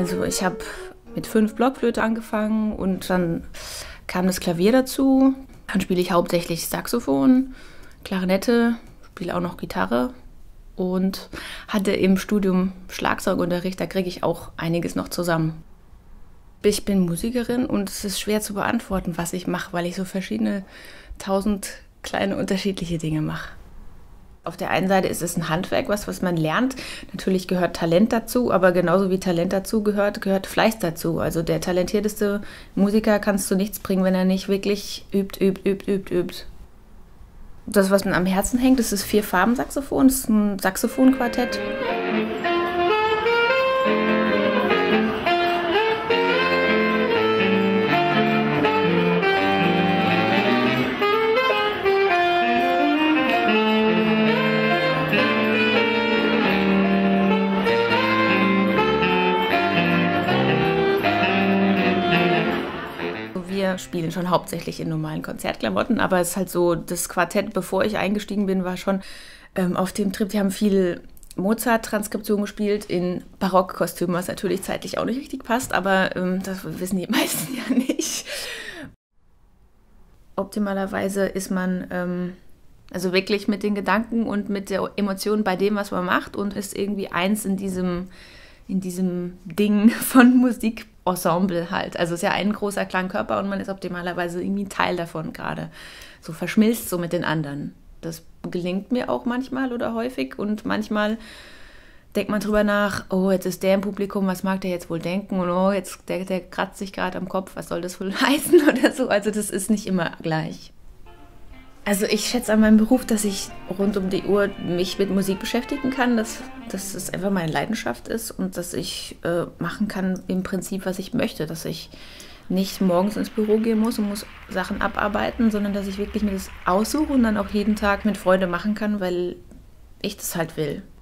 Also ich habe mit 5 Blockflöte angefangen und dann kam das Klavier dazu. Dann spiele ich hauptsächlich Saxophon, Klarinette, spiele auch noch Gitarre und hatte im Studium Schlagzeugunterricht. Da kriege ich auch einiges noch zusammen. Ich bin Musikerin und es ist schwer zu beantworten, was ich mache, weil ich so verschiedene 1000 kleine unterschiedliche Dinge mache. Auf der einen Seite ist es ein Handwerk, was man lernt. Natürlich gehört Talent dazu, aber genauso wie Talent dazu gehört Fleiß dazu. Also der talentierteste Musiker kannst du nichts bringen, wenn er nicht wirklich übt. Das, was mir am Herzen hängt, das ist 4-Farben-Saxophon, das ist ein Saxophonquartett. Wir spielen schon hauptsächlich in normalen Konzertklamotten, aber es ist halt so, das Quartett, bevor ich eingestiegen bin, war schon auf dem Trip. Die haben viel Mozart-Transkription gespielt in Barockkostümen, was natürlich zeitlich auch nicht richtig passt, aber das wissen die meisten ja nicht. Optimalerweise ist man also wirklich mit den Gedanken und mit der Emotion bei dem, was man macht und ist irgendwie eins in diesem Ding von Musikensemble halt. Also es ist ja ein großer Klangkörper und man ist optimalerweise irgendwie ein Teil davon gerade. So verschmilzt so mit den anderen. Das gelingt mir auch manchmal oder häufig und manchmal denkt man drüber nach, oh, jetzt ist der im Publikum, was mag der jetzt wohl denken? Und oh, jetzt der kratzt sich gerade am Kopf, was soll das wohl heißen oder so. Also das ist nicht immer gleich. Also ich schätze an meinem Beruf, dass ich rund um die Uhr mich mit Musik beschäftigen kann, dass es einfach meine Leidenschaft ist und dass ich machen kann im Prinzip, was ich möchte, dass ich nicht morgens ins Büro gehen muss und muss Sachen abarbeiten, sondern dass ich wirklich mir das aussuche und dann auch jeden Tag mit Freude machen kann, weil ich das halt will.